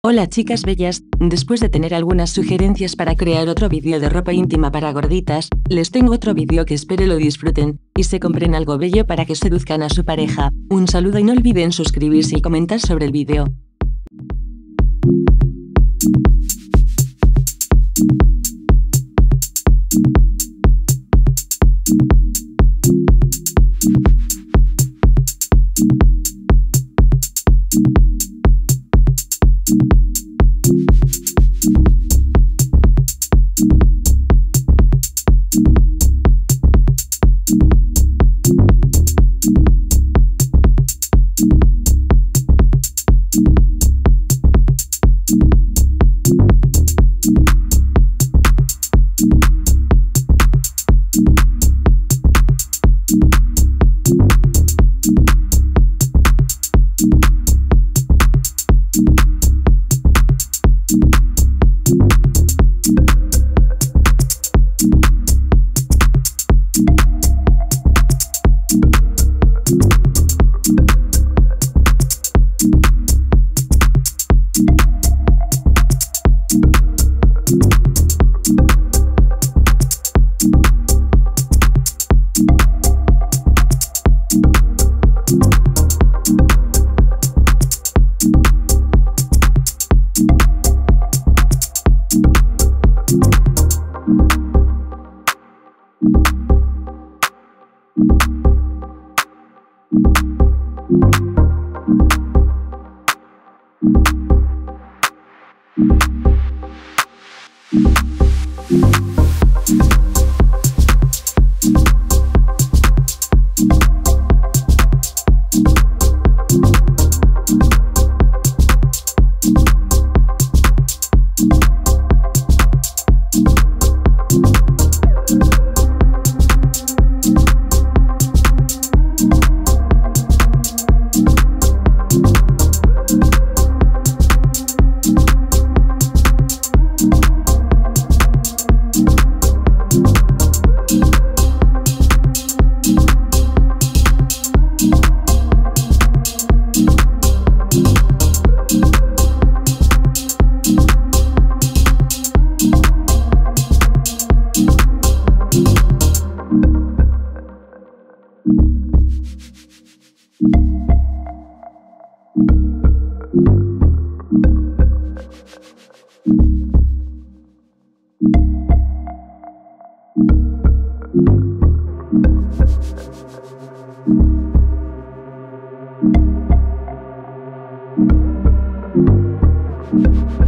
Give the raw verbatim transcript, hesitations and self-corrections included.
Hola chicas bellas, después de tener algunas sugerencias para crear otro vídeo de ropa íntima para gorditas, les tengo otro vídeo que espero lo disfruten, y se compren algo bello para que seduzcan a su pareja. Un saludo y no olviden suscribirse y comentar sobre el vídeo. You